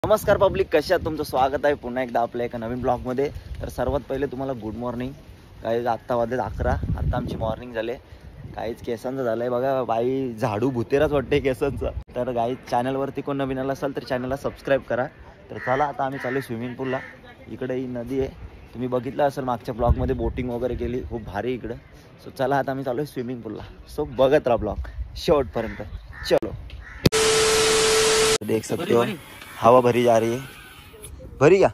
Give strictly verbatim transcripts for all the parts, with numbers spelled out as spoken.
नमस्कार पब्लिक, कशा आहात? तुमचं स्वागत आहे पुन्हा एकदा आपल्या एका नवीन ब्लॉगमध्ये. तर सर्वात पहिले तुम्हाला गुड मॉर्निंग. काही आत्ता वाजले अकरा, आत्ता आमची मॉर्निंग झाले. काहीच केसांचं झालं आहे बघा, बाई झाडू भुतेराच वाटते केसांचा. तर गाईज चॅनलवरती कोण नवीन आला असाल तर चॅनलला सबस्क्राईब करा. तर चला आता आम्ही चालू स्विमिंग पूलला. इकडे ही नदी आहे, तुम्ही बघितलं असेल मागच्या ब्लॉगमध्ये बोटिंग वगैरे केली, खूप भारी इकडं. सो चला आता आम्ही चालू स्विमिंग पूलला. सो बघत राहा ब्लॉग शेवटपर्यंत. चलो, देख सकते हो हवा भरी जा रही है. भरी क्या?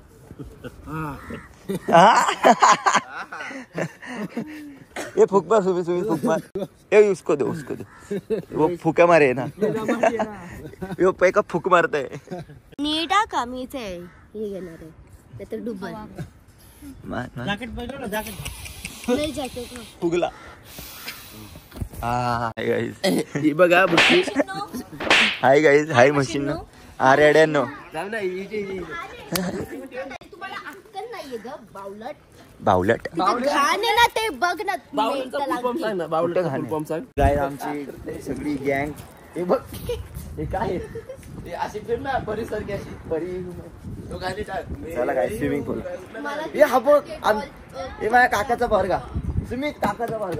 ये फूक मार, सुबह सुबह फूक मार. ये उसको दो, उसको दो. वो फुका मारे ना, वो पैका फूक मारता है. नीटा कमीच आहे हे घेणार आहे, नाहीतर डुबल. जॅकेट पाहिजे ना, जॅकेट नाही जॅकेट फुगला. हा गाईज ही बघा बुट्टी. Hi guys, hi machine. अरे अड्यानो तुम्हाला अक्कल नाहीये ग बावलट. बावलट घाण आहे ना ते बघ ना. गाय आमची सगळी गँग. हे बघ हे काय अशी फिर ना परिसर की अशी परी. चला काय स्विमिंग पूल. हे हा बघ, हे माझ्या काकाचा वर्गा. तुम्ही काकाचा वर्गा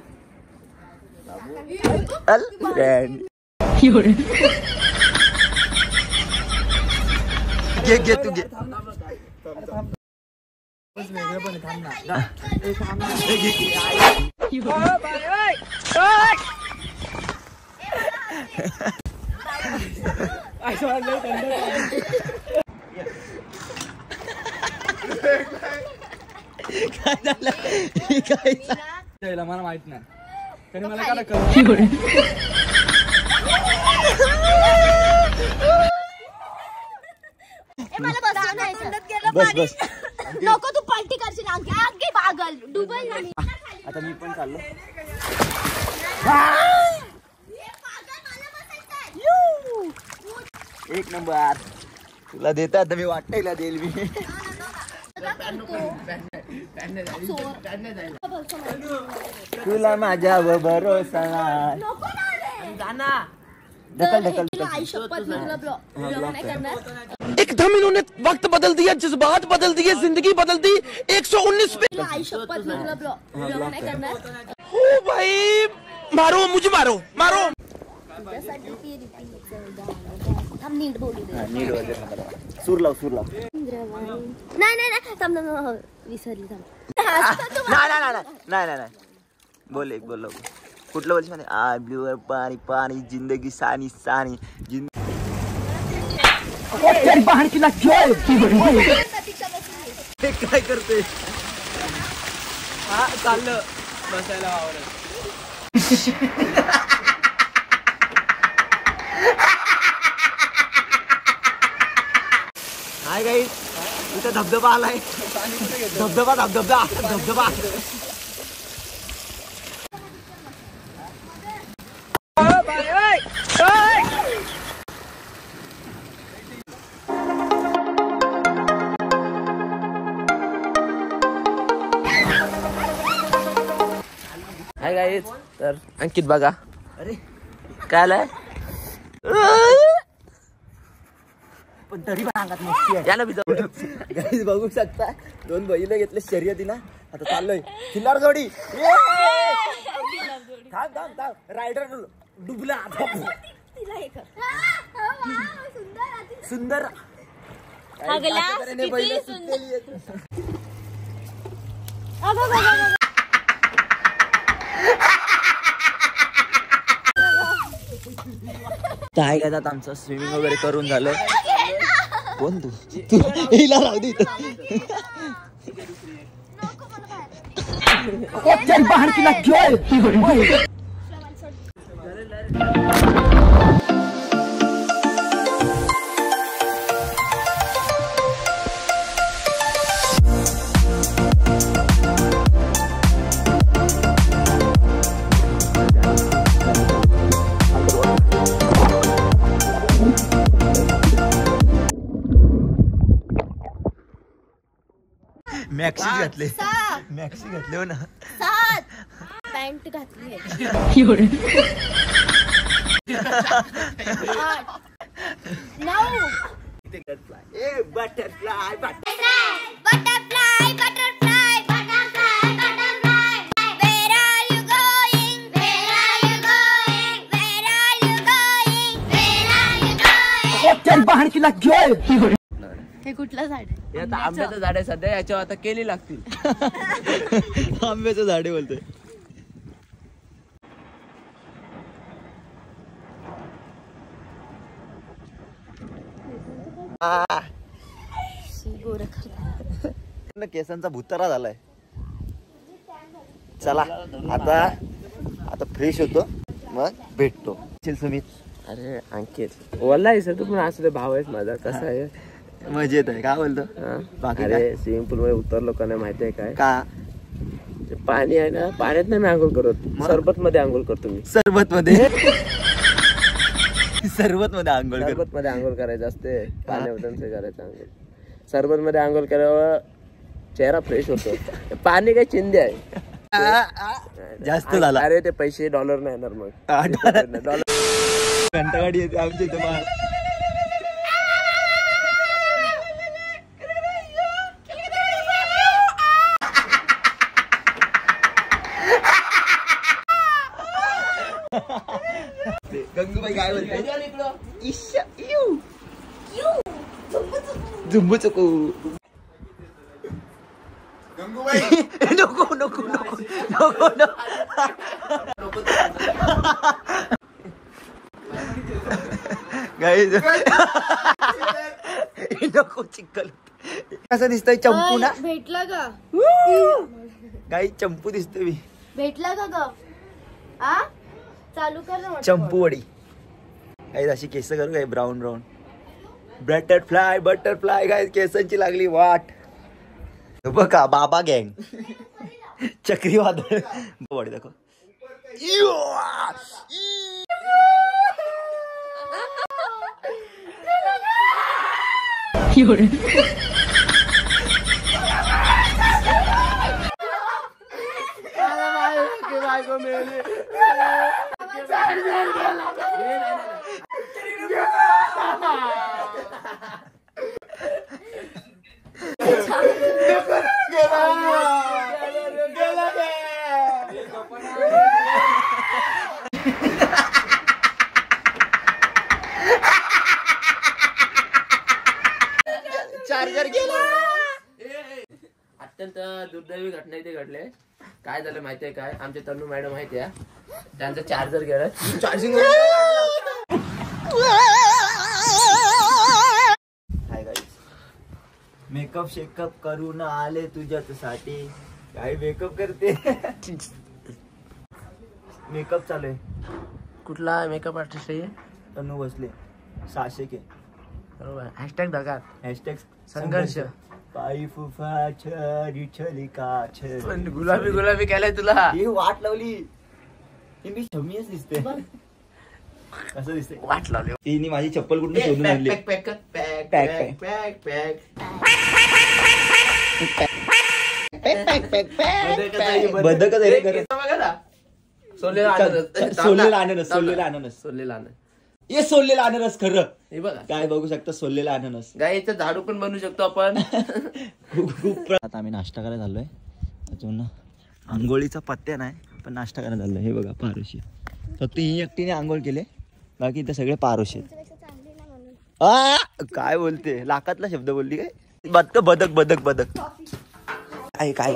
घे घे तू घे. काय झालं? काय मला माहित नाही तरी मला काय बस बस. नको तू पलटी करशील. आणखी पागल डुबल नाही. आता मी पण चाललो. एक नंबर तुला देता आता मी वाटायला देईल मी. तुला माझ्यावर भरोसा नाही. ढकल ढकल एकदम इन्होंने वक्त बदल दिया, जज्बात बदल दिए, जिंदगी बदल दी. एक सौ उन्नीस पे हो भाई, मारो मुझे, मारो मारो. नीट बोलू दे. नीट वगैरे सूर लाव, सूर लाव. नाही नाही नाही थांब थांब विसरली. थांब नाही नाही नाही नाही नाही बोल एक बोल. कुठलं बोलशील म्हणे? आ ब्ल्यू पाणी पाणी जिंदगी सानी सानी जिंदगी. काय करते? हा चाललं बसायला आवडत. हाय गाईस, इथं धबधबा आलाय. धबधबा धबधबा धबधबा. हाय गाईस, तर अंकित बघा. अरे काय आलाय? पण तरी पण अंगात मस्ती आहे. याला बिजा गाईस बघू शकता, दोन बैल घेतले शर्यतीला. आता चाललोय खिल्लार जोडी. थांब थांब थांब, रायडर डुबला. सुंदर बैल काय काय आमचं स्विमिंग वगैरे करून झालं. कोण तू? हिला राहू दे. मॅक्सी घातले, मॅक्सी घातले हो ना. पॅन्ट घातली. नऊ butterfly butterfly Butterfly, butterfly, butterfly, butterfly. Where are you going? Where are you going? Where are you going? Where are you going? हे कुठलं झाड आहे? हे आता आंब्याचं झाड आहे सध्या, याच्यावर आता केली लागतील. आंब्याचं झाडे बोलतोय. केसांचा भुतारा झालाय. चला आता आता फ्रेश होतो मग भेटतो. सुमित अरे अंकित ओला आहे सर, तू पण असं भाव आहेस माझा. कसा आहे? मजेत आहे. काय बोलतो बाकी? अरे स्विमिंग पूल मध्ये उतरलो का नाही माहिती आहे काय? का ते पाणी आहे ना, पाण्यात नाही मी आंघोळ करत, सरबत मध्ये आंघोळ करतो मी. सरबत मध्ये सरबत मध्ये आंघोळ कर. सरबत मध्ये आंघोळ करायचं असते, पाण्यामध्ये करायचं आंघोळ. सरबत मध्ये आंघोळ केल्यावर चेहरा फ्रेश होतो. पाणी काय चिंदे आहे. जास्त झाला. अरे ते पैसे डॉलर नाही येणार मग. डॉलर घंटागाडी येते आमच्या इथे बाहेर. गंगूबाई काय बोलते? झुंबू चुकू. गंगूबाई नको नको नको नको नको गाईज नको चिकल. कसं दिसतंय चंपू ना? भेटला का? गाई चंपू दिसतोय मी. भेटला का ग? आ चालू कर ना. चंपू वडी. काही अशी केस करू काय ब्राऊन ब्राऊन. बटरफ्लाय बटरफ्लाय काय केसांची लागली वाट. बघा बाबा गँग चक्रीवादळ बॉडी दाखव. चार्जर गेला. अत्यंत दुर्दैवी घटना इथे घडले. काय झालं माहितीये काय? आमचे तन्नू मॅडम आहेत या, त्यांचा चार्जर गेला. चार्जिंग मेकअप शेकअप करून आले तुझ्यासाठी. काय मेकअप करते? मेकअप चालू आहे. कुठला मेकअप आर्टिस्ट आहे? तन्नू बसले. सहाशे के बरोबर. हॅशटॅग बघा, हॅशटॅग संघर्ष. पायी फुफा छरी छली का छरी. पण गुलाबी गुलाबी केलाय तुला. ही वाट लावली. ही मी शमीच दिसते. कसं दिसते? वाट लावली. तिने माझी चप्पल कुठे शोधून आणली. Pack pack pack pack pack pack बदक सोलेला अननस. सोललेला अननस सोललेला अननस सोलेला अननस. हे सोललेला अननस खरं. हे बघा काय बघू शकता सोललेला अननस. गाईचं झाडू पण बनवू शकतो आपण. खूप खूप. आता आम्ही नाश्ता करायला झालोय. अजून आंघोळीचा पत्त्या नाही पण नाश्ता करायला झालोय. हे बघा पारोशी. फक्त ही एकटीने आंघोळ केले, बाकी इथे सगळे पारोशे. आ काय बोलते? लाखातला शब्द बोलली काय? बदक बदक बदक बदक. काय काय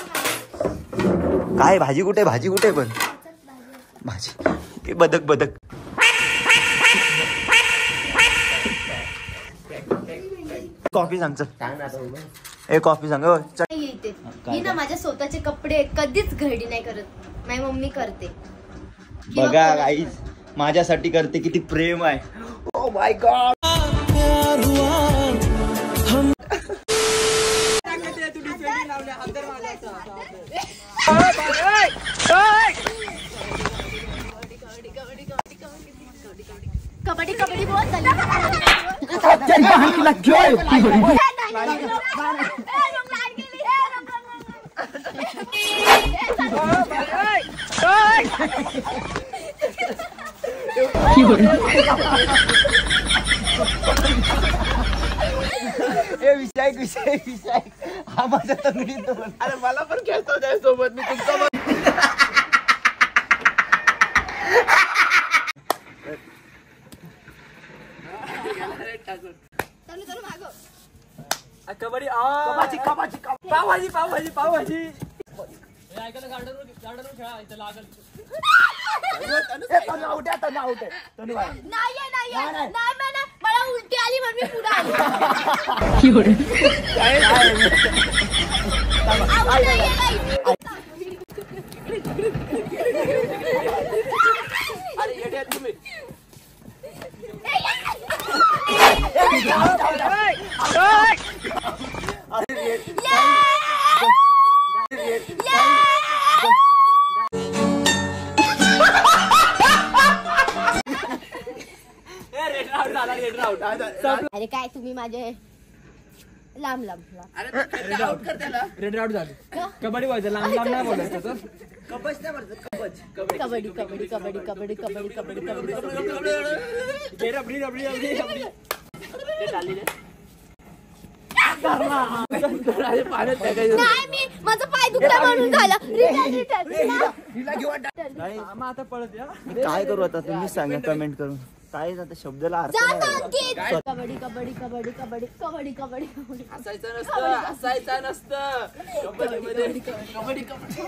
काय भाजी कुठे? भाजी कुठे? पण भाजी बदक बदक. कॉफी सांग चल. ए कॉफी सांग. येते मी ना माझ्या स्वतःचे कपडे कधीच घडी नाही करत. माझी मम्मी करते. बघा गाईज माझ्यासाठी करते. किती प्रेम आहे. Oh my god. Kabaddi kabaddi बहुत Hey! ए विषय विषय विषय हा माझ्या तंगडीत बोल. अरे मला पण खेळतो त्यासोबत मी तुमचा कबड्डी कबाची कबाची पावभाजी पावभाजी पावभाजी नाही नाही नाही नाही, मला उलटी आली म्हणून मी पुढे आली. आऊ नाहीये काही. अरे येड्या तुम्ही अरे काय तुम्ही माझे लांब लांब लांब. आउट कर त्याला. रेड आउट झाली. कबड्डी व्हायचं लांब लांब नाही बोलायचं तसं. कबच नाही म्हणतात कबच. कबड्डी कबड्डी कबड्डी कबड्डी कबड्डी कबड्डी कबड्डी रबडी रबडी रबडी रबडी नाही मी माझा पाय दुखला म्हणून झाला. रिटर्न रिटर्न आता पळत या. काय करू आता तुम्ही सांगा कमेंट करून. काय आता शब्दाला अर्थ जाता नाही. आणखी. कबड्डी कबड्डी कबड्डी कबड्डी कबड्डी कबड्डी कबड्डी हसायचं नसतं हसायचं नसतं कबड्डी मध्ये कबड्डी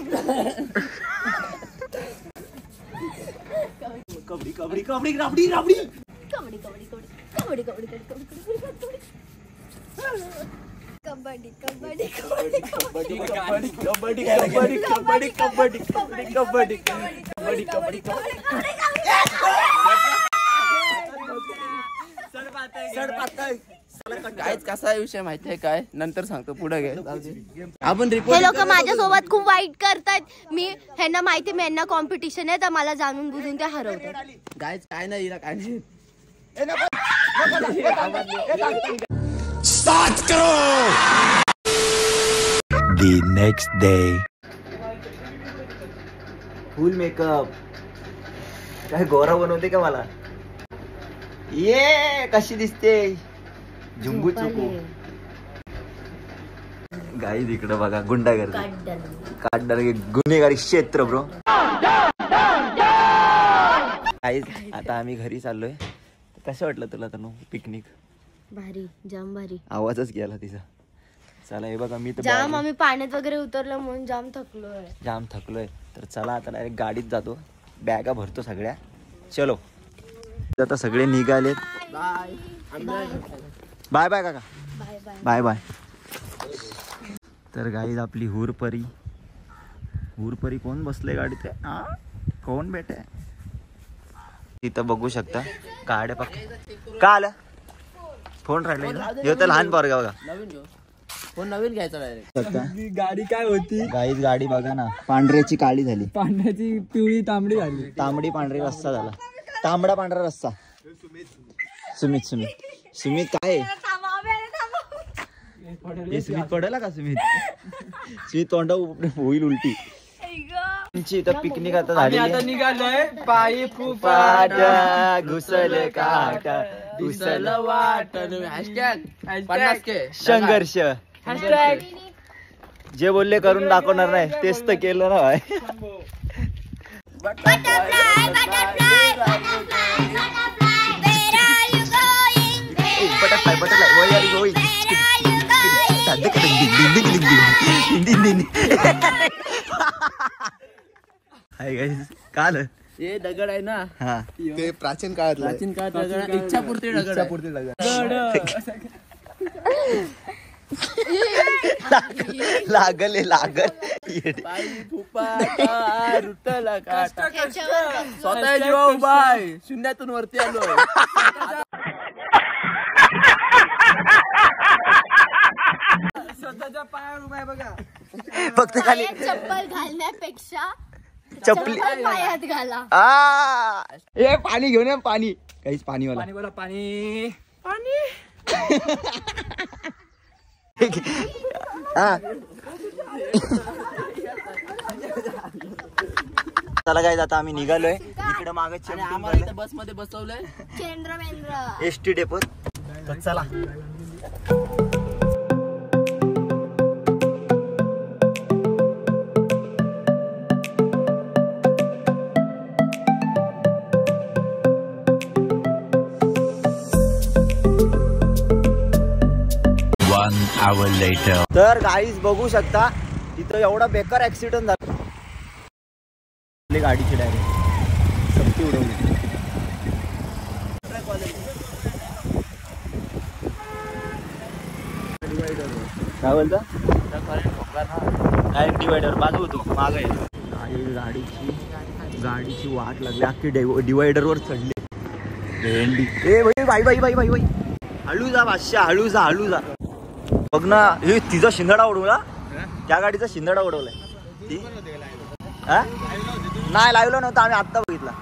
कबड्डी कबड्डी कबड्डी रबडी रबडी. कबड्डी कबड्डी कबड्डी कबड्डी कबड्डी कबड्डी कबड्डी कबड्डी कबड्डी कबड्डी कबड्डी कबड्डी कबड्डी कबड्डी कबड्डी कबड्डी कबड्डी कायच कसा विषय माहितीये काय नंतर सांगतो पुढे घे आपण रिपोर्ट. हे लोक माझ्यासोबत खूप वाईट करतात. मी ह्यांना माहिती मी यांना कॉम्पिटिशन आहे तर मला जाणून बुजून ते हरवतात. गायच काय नाही हिला काय नाही. स्टार्ट करो. The next day. Full makeup. काय गोरा बनवते का मला. ये कशी दिसते झुंबू चुकू. गाईज इकडं बघा गुंडागर्दी काढणार गुन्हेगारी क्षेत्र ब्रो. गाईज आता आम्ही घरी चाललोय. कसं वाटलं तुला तनु पिकनिक. भारी जाम भारी. आवाजच गेला तिचा. चला हे बघा मी तर जाम आम्ही पाण्यात वगैरे उतरलो म्हणून जाम थकलोय. जाम थकलोय. तर चला आता डायरेक्ट गाडीत जातो. बॅगा भरतो सगळ्या. चलो आता सगळे निघालेत. बाय बाय बाय काका. Bye bye. Bye bye. तर गाईज आपली हुरपरी हुरपरी कोण बसले गाडीत. हा कोण बेटे तिथं बघू शकता. गाड्या पक का आलं फोन राहिला. हे तर लहान पोरगा बघा. नवीन घेऊ फोन नवीन घ्यायचा डायरेक्ट. गाडी काय होती. गाईज गाडी बघा ना पांढऱ्याची काळी झाली. पांढऱ्याची पिवळी तांबडी झाली. तांबडी पांढरी रस्सा झाला. तांबडा पांढरा रस्सा. सुमित सुमित सुमित काय हे सुमित पडला का सुमित. सुमित तोंडा होईल उलटी. इथं पिकनिक आता झाली. आता निघालोय पायी पाट घुसल काट घुसल वाट हॅशटॅग पन्नास के संघर्ष. जे बोलले करून दाखवणार नाही तेच तर केलं ना भाई. Butterfly, butterfly, butterfly, butterfly. Where are you going? Where butterfly butterfly वय आली गोई. हाय गाईस काल हे दगड आहे ना. हा ते प्राचीन काळातलं प्राचीन काळात दगड इच्छापूर्ती दगड इच्छापूर्ती दगड लागल लागल. बाई फुफा रुतला काटा स्वतः जीवा उभा आहे. शून्यातून वरती आलो. स्वतःच्या पायावर उभा आहे बघा. फक्त खाली चप्पल घालण्यापेक्षा चपली चप्पल पायात घाला. आ ए पाणी घेऊन ये पाणी. काहीच पाणीवाला पाणी बोला पाणी हा. चला गाईज आता आम्ही निघालोय. इकडे मागे आम्हाला इथं बस मध्ये बसवलंय. केंद्र मेंद्र एस टी डेपोत. तर चला hour later. तर गाईज बघू शकता तिथं एवढा बेकार ऍक्सिडेंट झाला. आपली गाडीची डायरेक्ट सबकी उडवली. काय बोलता डायरेक्ट डिवायडर बाजू होतो मागे. गाडीची गाडीची वाट लागली अख्खी डिवायडर वर चढली. भेंडी ए भाई बाई बाई बाई बाई बाई हळू जा बादशा हळू जा हळू जा. बघ ना हे तिचा शिंदडा उडवला. त्या गाडीचा शिंदडा उडवलाय ती. हा नाही लावलं नव्हतं आम्ही आत्ता बघितला.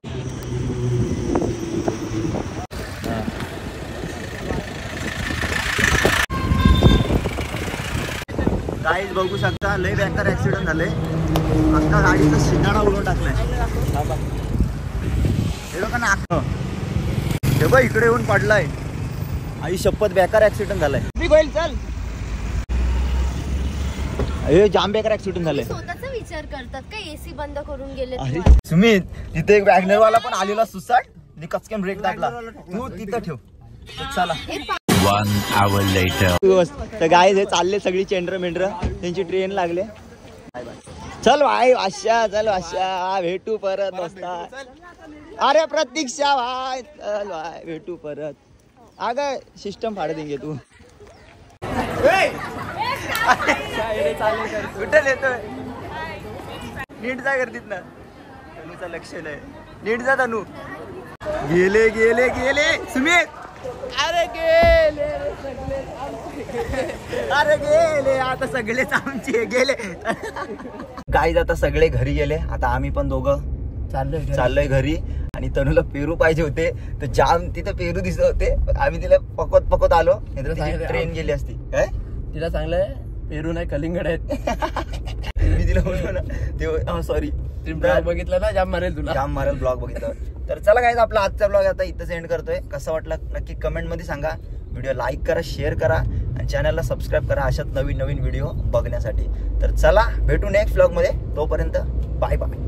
गाईज बघू शकता लय बेकार ऍक्सिडेंट झाले. अख्खा गाडीचा शिंदडा उडवून टाकलाय. हे बघा ना हे बघ इकडे येऊन पडलाय. आई शपथ बेकार ऍक्सिडेंट झालाय. चल हे जाम बेकार ऍक्सिडेंट झालाय. स्वतःचा विचार करतात का एसी बंद करून गेले. सुमित तिथे एक वॅगनर वाला पण आलेला सुसाट नि कचकन ब्रेक टाकला. तू तिथं ठेव. चला One hour later. तर गाय हे चालले सगळी चेंडर मेंढर त्यांची ट्रेन लागले. चल भाई वाशा चल वाशा भेटू परत दोस्ता. अरे प्रतीक्षा भाई चल भाई भेटू परत. अग सिस्टम फाड़ देंगे तू. कुठे येतोय नीट जा गर्दीत ना. तनूचा लक्ष नाही. नीट जा तनू. गेले गेले गेले सुमित. अरे गेले अरे गेले आता सगळेच आमचे गेले. गाईज आता सगळे घरी गेले. आता आम्ही पण दोघं चाललोय चाललोय घरी. आणि तनूला पेरू पाहिजे होते तर जाम तिथे पेरू दिसत होते. आम्ही तिला पकवत पकवत आलो. ट्रेन गेली असती. काय तिला चांगलंय पेरू नाही कलिंगड आहेत. मी तिला बोललो ना ते सॉरी ब्लॉग बघितला ना जाम मारेल तुला. जाम मारेल ब्लॉग बघितलं. तर चला गाईज आपला आजचा ब्लॉग आता इथं एंड करतोय. कसं वाटलं नक्की कमेंट मध्ये सांगा. व्हिडिओ लाईक करा शेअर करा आणि चॅनलला सबस्क्राईब करा अशाच नवीन नवीन व्हिडिओ बघण्यासाठी. तर चला भेटू नेक्स्ट ब्लॉग मध्ये. तोपर्यंत बाय बाय.